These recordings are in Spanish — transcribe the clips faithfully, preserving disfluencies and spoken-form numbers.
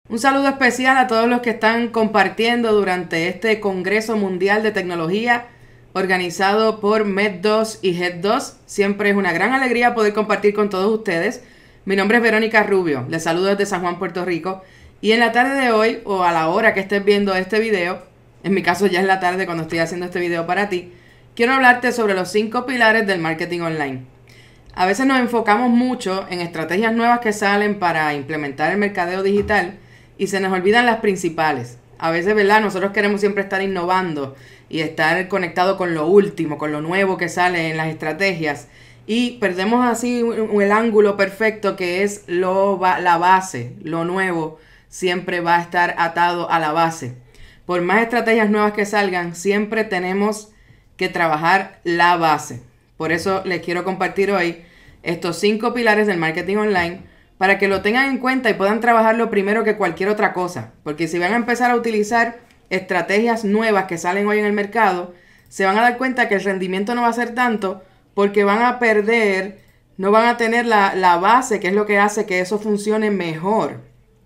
Un saludo especial a todos los que están compartiendo durante este Congreso Mundial de Tecnología organizado por Med dos y Head dos. Siempre es una gran alegría poder compartir con todos ustedes. Mi nombre es Verónica Rubio, les saludo desde San Juan, Puerto Rico. Y en la tarde de hoy, o a la hora que estés viendo este video, en mi caso ya es la tarde cuando estoy haciendo este video para ti, quiero hablarte sobre los cinco pilares del marketing online. A veces nos enfocamos mucho en estrategias nuevas que salen para implementar el mercadeo digital y se nos olvidan las principales. A veces, ¿verdad? Nosotros queremos siempre estar innovando y estar conectado con lo último, con lo nuevo que sale en las estrategias. Y perdemos así el ángulo perfecto que es lo, la base, lo nuevo siempre va a estar atado a la base. Por más estrategias nuevas que salgan, siempre tenemos que trabajar la base. Por eso les quiero compartir hoy estos cinco pilares del marketing online para que lo tengan en cuenta y puedan trabajarlo primero que cualquier otra cosa. Porque si van a empezar a utilizar estrategias nuevas que salen hoy en el mercado, se van a dar cuenta que el rendimiento no va a ser tanto porque van a perder, no van a tener la, la base, que es lo que hace que eso funcione mejor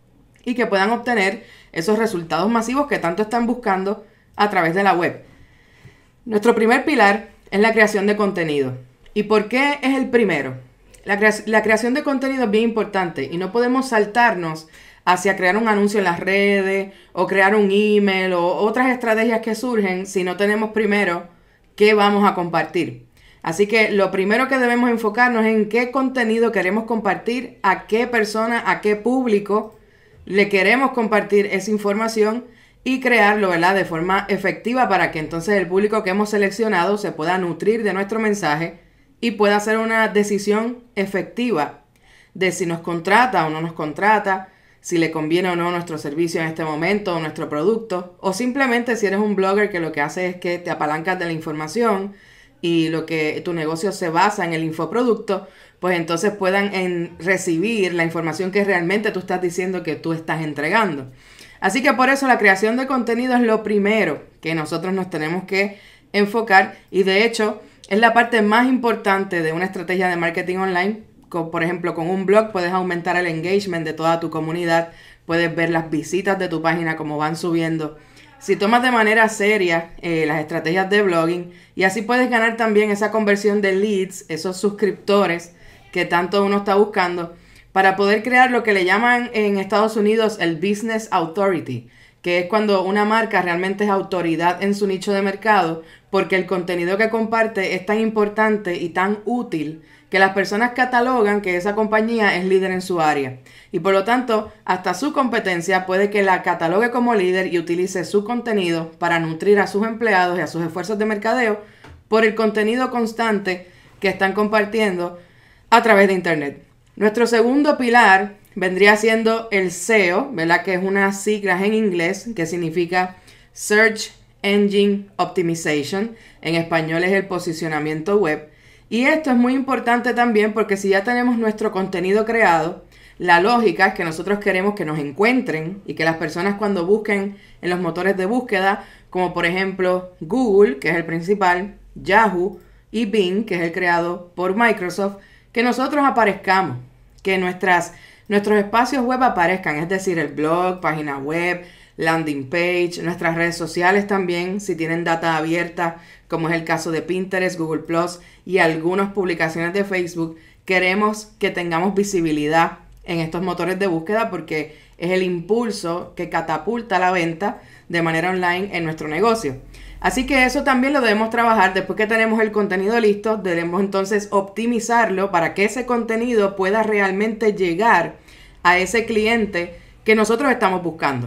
y que puedan obtener esos resultados masivos que tanto están buscando a través de la web. Nuestro primer pilar es la creación de contenido. ¿Y por qué es el primero? La, crea la creación de contenido es bien importante y no podemos saltarnos hacia crear un anuncio en las redes o crear un email o otras estrategias que surgen si no tenemos primero qué vamos a compartir. Así que lo primero que debemos enfocarnos es en qué contenido queremos compartir, a qué persona, a qué público le queremos compartir esa información y crearlo, ¿verdad?, de forma efectiva para que entonces el público que hemos seleccionado se pueda nutrir de nuestro mensaje y pueda hacer una decisión efectiva de si nos contrata o no nos contrata, si le conviene o no nuestro servicio en este momento o nuestro producto, o simplemente si eres un blogger que lo que hace es que te apalancas de la información y lo que tu negocio se basa en el infoproducto, pues entonces puedan en recibir la información que realmente tú estás diciendo que tú estás entregando. Así que por eso la creación de contenido es lo primero que nosotros nos tenemos que enfocar y de hecho es la parte más importante de una estrategia de marketing online. Con, por ejemplo, con un blog puedes aumentar el engagement de toda tu comunidad, puedes ver las visitas de tu página como van subiendo. Si tomas de manera seria eh, las estrategias de blogging y así puedes ganar también esa conversión de leads, esos suscriptores que tanto uno está buscando, para poder crear lo que le llaman en Estados Unidos el Business Authority, que es cuando una marca realmente es autoridad en su nicho de mercado, porque el contenido que comparte es tan importante y tan útil que las personas catalogan que esa compañía es líder en su área. Y por lo tanto, hasta su competencia puede que la catalogue como líder y utilice su contenido para nutrir a sus empleados y a sus esfuerzos de mercadeo por el contenido constante que están compartiendo a través de Internet. Nuestro segundo pilar vendría siendo el S E O, ¿verdad?, que es unas siglas en inglés que significa Search Engine Optimization. En español es el posicionamiento web. Y esto es muy importante también porque si ya tenemos nuestro contenido creado, la lógica es que nosotros queremos que nos encuentren y que las personas cuando busquen en los motores de búsqueda, como por ejemplo Google, que es el principal, Yahoo y Bing, que es el creado por Microsoft, que nosotros aparezcamos, que nuestras, nuestros espacios web aparezcan, es decir, el blog, página web, landing page, nuestras redes sociales también, si tienen data abierta, como es el caso de Pinterest, Google Plus y algunas publicaciones de Facebook, queremos que tengamos visibilidad en estos motores de búsqueda porque es el impulso que catapulta la venta de manera online en nuestro negocio. Así que eso también lo debemos trabajar. Después que tenemos el contenido listo, debemos entonces optimizarlo para que ese contenido pueda realmente llegar a ese cliente que nosotros estamos buscando.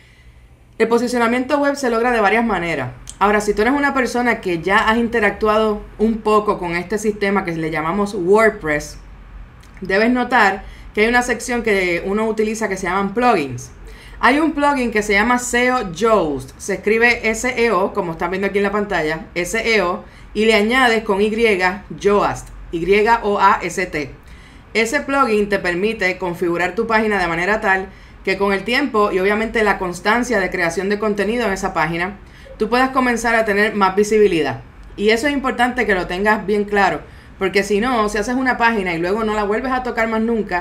El posicionamiento web se logra de varias maneras. Ahora, si tú eres una persona que ya has interactuado un poco con este sistema que le llamamos WordPress, debes notar que hay una sección que uno utiliza que se llaman plugins. Hay un plugin que se llama S E O Yoast, se escribe S E O, como están viendo aquí en la pantalla, S E O, y le añades con Y, Yoast, Y O A S T. Ese plugin te permite configurar tu página de manera tal que con el tiempo y obviamente la constancia de creación de contenido en esa página, tú puedas comenzar a tener más visibilidad. Y eso es importante que lo tengas bien claro, porque si no, si haces una página y luego no la vuelves a tocar más nunca,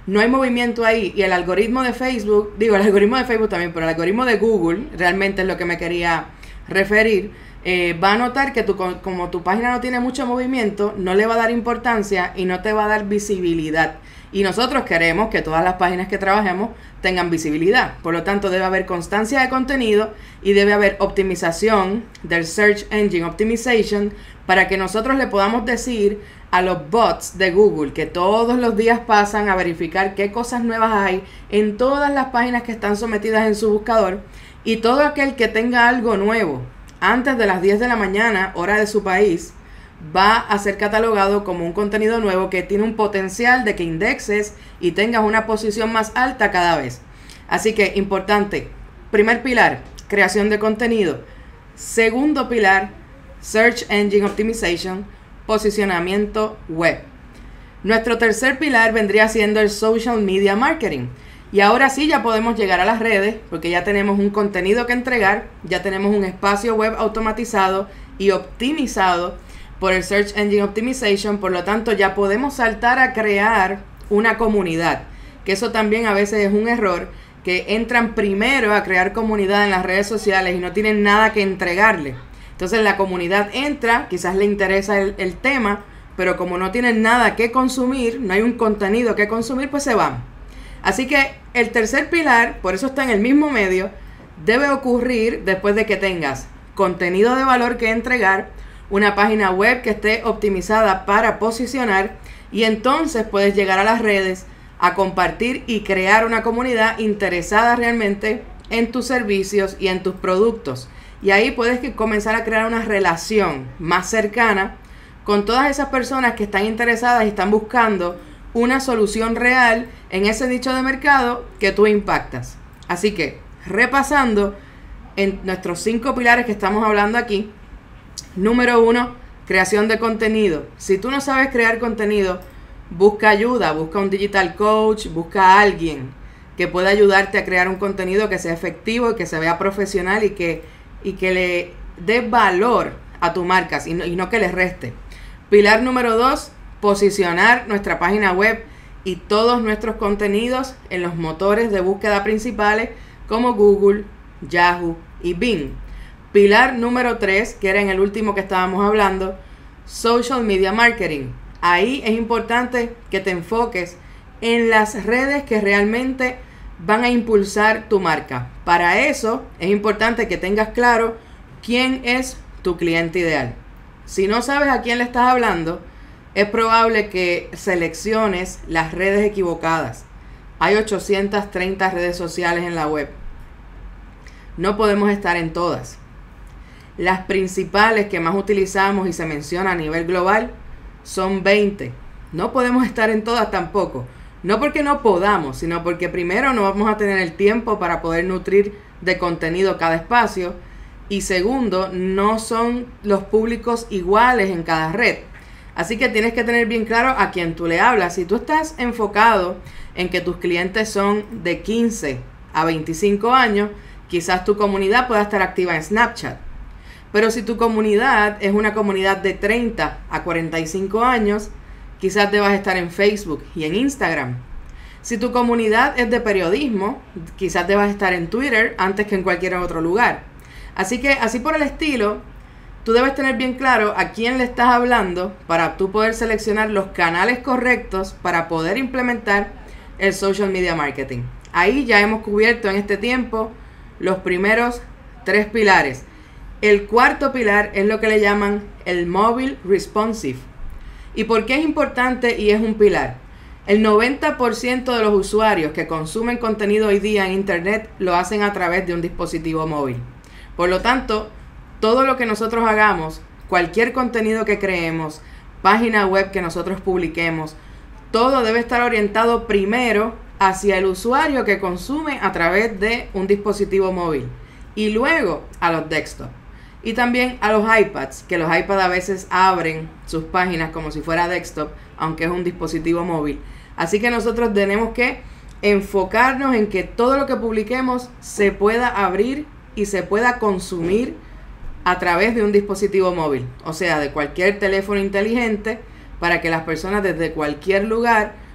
no hay movimiento ahí, y el algoritmo de Facebook, digo el algoritmo de Facebook también, pero el algoritmo de Google, realmente es lo que me quería referir, eh, va a notar que tu, como tu página no tiene mucho movimiento, no le va a dar importancia y no te va a dar visibilidad. Y nosotros queremos que todas las páginas que trabajemos tengan visibilidad. Por lo tanto, debe haber constancia de contenido y debe haber optimización del Search Engine Optimization para que nosotros le podamos decir a los bots de Google que todos los días pasan a verificar qué cosas nuevas hay en todas las páginas que están sometidas en su buscador, y todo aquel que tenga algo nuevo antes de las diez de la mañana, hora de su país, va a ser catalogado como un contenido nuevo que tiene un potencial de que indexes y tengas una posición más alta cada vez. Así que, importante, primer pilar, creación de contenido. Segundo pilar, Search Engine Optimization, posicionamiento web. Nuestro tercer pilar vendría siendo el Social Media Marketing. Y ahora sí ya podemos llegar a las redes porque ya tenemos un contenido que entregar, ya tenemos un espacio web automatizado y optimizado por el Search Engine Optimization. Por lo tanto, ya podemos saltar a crear una comunidad, que eso también a veces es un error, que entran primero a crear comunidad en las redes sociales y no tienen nada que entregarle. Entonces la comunidad entra, quizás le interesa el, el tema, pero como no tienen nada que consumir, no hay un contenido que consumir, pues se van. Así que el tercer pilar, por eso está en el mismo medio, debe ocurrir después de que tengas contenido de valor que entregar, una página web que esté optimizada para posicionar, y entonces puedes llegar a las redes a compartir y crear una comunidad interesada realmente en tus servicios y en tus productos. Y ahí puedes que comenzar a crear una relación más cercana con todas esas personas que están interesadas y están buscando una solución real en ese nicho de mercado que tú impactas. Así que, repasando en nuestros cinco pilares que estamos hablando aquí. Número uno, creación de contenido. Si tú no sabes crear contenido, busca ayuda, busca un digital coach, busca a alguien que pueda ayudarte a crear un contenido que sea efectivo y que se vea profesional y que, y que le dé valor a tu marca y no, y no que le reste. Pilar número dos, posicionar nuestra página web y todos nuestros contenidos en los motores de búsqueda principales como Google, Yahoo y Bing. Pilar número tres, que era en el último que estábamos hablando, Social Media Marketing. Ahí es importante que te enfoques en las redes que realmente van a impulsar tu marca. Para eso es importante que tengas claro quién es tu cliente ideal. Si no sabes a quién le estás hablando, es probable que selecciones las redes equivocadas. Hay ochocientas treinta redes sociales en la web. No podemos estar en todas. Las principales que más utilizamos y se menciona a nivel global son veinte. No podemos estar en todas tampoco. No porque no podamos, sino porque primero no vamos a tener el tiempo para poder nutrir de contenido cada espacio. Y segundo, no son los públicos iguales en cada red. Así que tienes que tener bien claro a quién tú le hablas. Si tú estás enfocado en que tus clientes son de quince a veinticinco años, quizás tu comunidad pueda estar activa en Snapchat. Pero si tu comunidad es una comunidad de treinta a cuarenta y cinco años, quizás debas estar en Facebook y en Instagram. Si tu comunidad es de periodismo, quizás debas estar en Twitter antes que en cualquier otro lugar. Así que, así por el estilo, tú debes tener bien claro a quién le estás hablando para tú poder seleccionar los canales correctos para poder implementar el social media marketing. Ahí ya hemos cubierto en este tiempo los primeros tres pilares. El cuarto pilar es lo que le llaman el mobile responsive. ¿Y por qué es importante y es un pilar? El noventa por ciento de los usuarios que consumen contenido hoy día en internet lo hacen a través de un dispositivo móvil. Por lo tanto, todo lo que nosotros hagamos, cualquier contenido que creemos, página web que nosotros publiquemos, todo debe estar orientado primero hacia el usuario que consume a través de un dispositivo móvil y luego a los desktop. Y también a los iPads, que los iPads a veces abren sus páginas como si fuera desktop, aunque es un dispositivo móvil. Así que nosotros tenemos que enfocarnos en que todo lo que publiquemos se pueda abrir y se pueda consumir a través de un dispositivo móvil, o sea, de cualquier teléfono inteligente, para que las personas desde cualquier lugar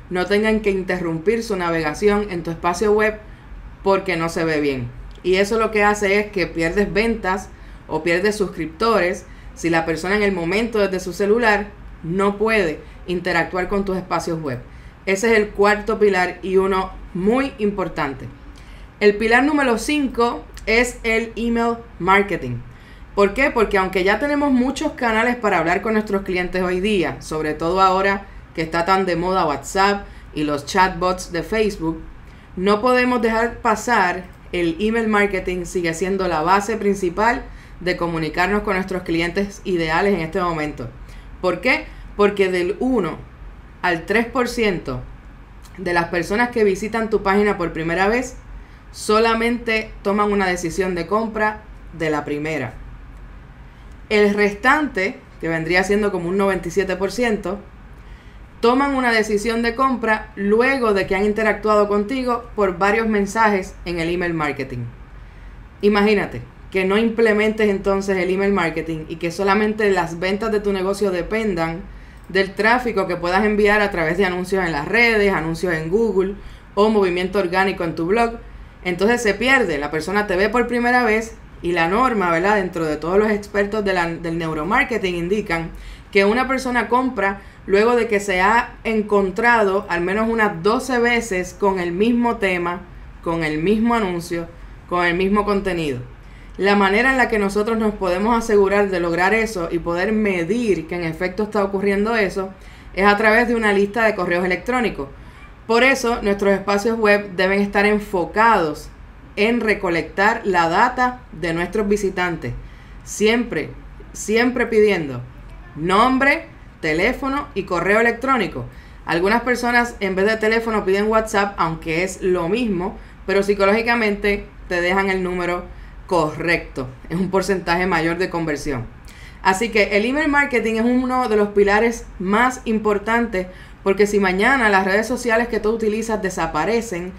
no tengan que interrumpir su navegación en tu espacio web porque no se ve bien. Y eso lo que hace es que pierdes ventas o pierdes suscriptores si la persona en el momento desde su celular no puede interactuar con tus espacios web. Ese es el cuarto pilar y uno muy importante. El pilar número cinco es el email marketing. ¿Por qué? Porque aunque ya tenemos muchos canales para hablar con nuestros clientes hoy día, sobre todo ahora que está tan de moda WhatsApp y los chatbots de Facebook, no podemos dejar pasar el email marketing. Sigue siendo la base principal de comunicarnos con nuestros clientes ideales en este momento. ¿Por qué? Porque del uno al tres por ciento de las personas que visitan tu página por primera vez solamente toman una decisión de compra de la primera. El restante, que vendría siendo como un noventa y siete por ciento, toman una decisión de compra luego de que han interactuado contigo por varios mensajes en el email marketing. Imagínate que no implementes entonces el email marketing y que solamente las ventas de tu negocio dependan del tráfico que puedas enviar a través de anuncios en las redes, anuncios en Google o movimiento orgánico en tu blog. Entonces se pierde, la persona te ve por primera vez y la norma, ¿verdad?, dentro de todos los expertos de la, del neuromarketing indican que una persona compra luego de que se ha encontrado al menos unas doce veces con el mismo tema, con el mismo anuncio, con el mismo contenido. La manera en la que nosotros nos podemos asegurar de lograr eso y poder medir que en efecto está ocurriendo eso es a través de una lista de correos electrónicos. Por eso nuestros espacios web deben estar enfocados en recolectar la data de nuestros visitantes, siempre, siempre pidiendo nombre, teléfono y correo electrónico. Algunas personas en vez de teléfono piden WhatsApp, aunque es lo mismo, pero psicológicamente te dejan el número correcto. Es un porcentaje mayor de conversión. Así que el email marketing es uno de los pilares más importantes, porque si mañana las redes sociales que tú utilizas desaparecen,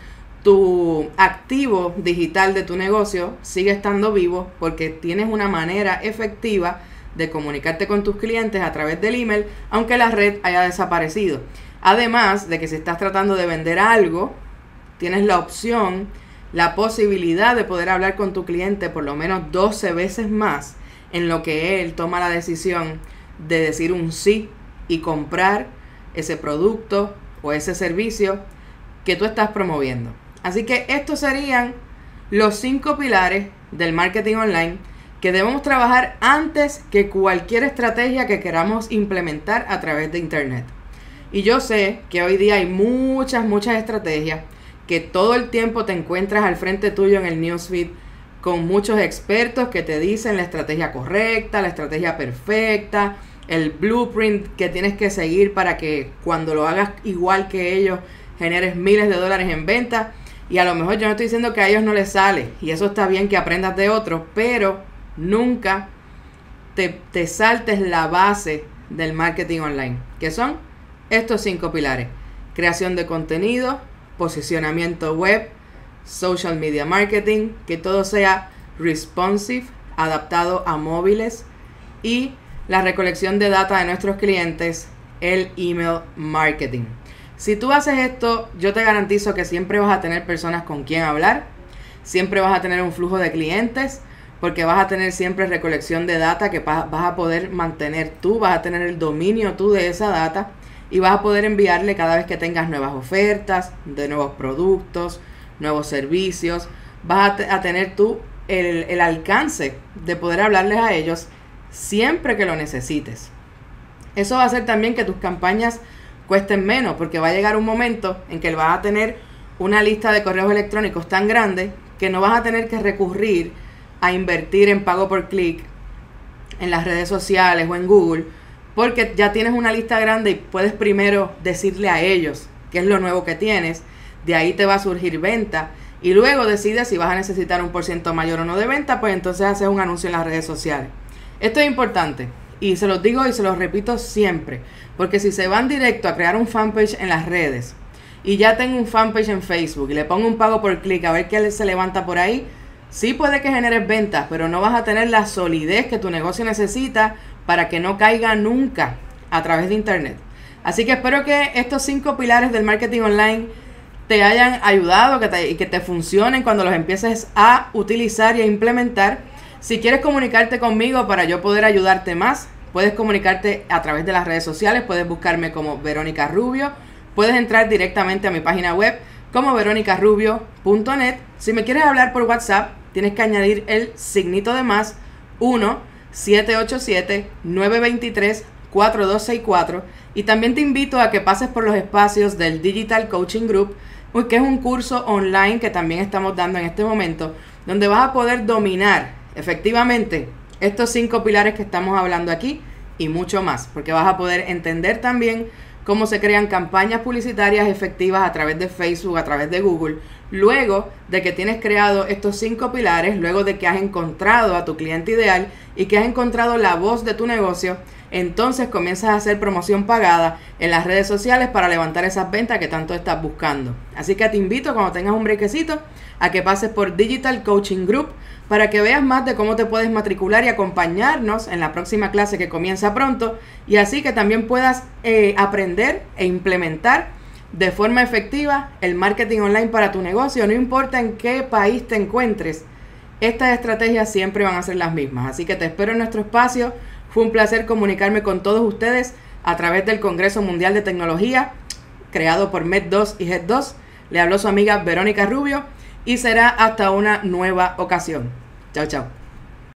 tu activo digital de tu negocio sigue estando vivo porque tienes una manera efectiva de comunicarte con tus clientes a través del email, aunque la red haya desaparecido. Además de que si estás tratando de vender algo, tienes la opción, la posibilidad de poder hablar con tu cliente por lo menos doce veces más en lo que él toma la decisión de decir un sí y comprar ese producto o ese servicio que tú estás promoviendo. Así que estos serían los cinco pilares del marketing online que debemos trabajar antes que cualquier estrategia que queramos implementar a través de internet. Y yo sé que hoy día hay muchas, muchas estrategias que todo el tiempo te encuentras al frente tuyo en el newsfeed con muchos expertos que te dicen la estrategia correcta, la estrategia perfecta, el blueprint que tienes que seguir para que cuando lo hagas igual que ellos generes miles de dólares en venta. Y a lo mejor yo no estoy diciendo que a ellos no les sale, y eso está bien que aprendas de otros, pero nunca te, te saltes la base del marketing online, que son estos cinco pilares: creación de contenido, posicionamiento web, social media marketing, que todo sea responsive, adaptado a móviles, y la recolección de data de nuestros clientes, el email marketing. Si tú haces esto, yo te garantizo que siempre vas a tener personas con quien hablar, siempre vas a tener un flujo de clientes, porque vas a tener siempre recolección de data que vas a poder mantener tú, vas a tener el dominio tú de esa data y vas a poder enviarle cada vez que tengas nuevas ofertas, de nuevos productos, nuevos servicios. Vas a, te- a tener tú el, el alcance de poder hablarles a ellos siempre que lo necesites. Eso va a hacer también que tus campañas cuesten menos, porque va a llegar un momento en que vas a tener una lista de correos electrónicos tan grande que no vas a tener que recurrir a invertir en pago por clic en las redes sociales o en Google, porque ya tienes una lista grande y puedes primero decirle a ellos qué es lo nuevo que tienes. De ahí te va a surgir venta y luego decides si vas a necesitar un por ciento mayor o no de venta, pues entonces haces un anuncio en las redes sociales. Esto es importante y se los digo y se los repito siempre, porque si se van directo a crear un fanpage en las redes y ya tengo un fanpage en Facebook y le pongo un pago por clic a ver qué se levanta por ahí, sí puede que generes ventas, pero no vas a tener la solidez que tu negocio necesita para que no caiga nunca a través de internet. Así que espero que estos cinco pilares del marketing online te hayan ayudado que te, y que te funcionen cuando los empieces a utilizar y a implementar. Si quieres comunicarte conmigo para yo poder ayudarte más, puedes comunicarte a través de las redes sociales, puedes buscarme como Verónica Rubio, puedes entrar directamente a mi página web como veronica rubio punto net. Si me quieres hablar por WhatsApp, tienes que añadir el signito de más uno siete ocho siete nueve dos tres cuatro dos seis cuatro, y también te invito a que pases por los espacios del Digital Coaching Group, que es un curso online que también estamos dando en este momento, donde vas a poder dominar efectivamente estos cinco pilares que estamos hablando aquí y mucho más, porque vas a poder entender también cómo se crean campañas publicitarias efectivas a través de Facebook, a través de Google. Luego de que tienes creado estos cinco pilares, luego de que has encontrado a tu cliente ideal y que has encontrado la voz de tu negocio, entonces comienzas a hacer promoción pagada en las redes sociales para levantar esas ventas que tanto estás buscando. Así que te invito, cuando tengas un brequecito, a que pases por Digital Coaching Group para que veas más de cómo te puedes matricular y acompañarnos en la próxima clase que comienza pronto, y así que también puedas eh, aprender e implementar de forma efectiva el marketing online para tu negocio. No importa en qué país te encuentres, estas estrategias siempre van a ser las mismas. Así que te espero en nuestro espacio. Fue un placer comunicarme con todos ustedes a través del Congreso Mundial de Tecnología, creado por Med dos y Head dos. Le habló su amiga Verónica Rubio y será hasta una nueva ocasión. Chao, chao.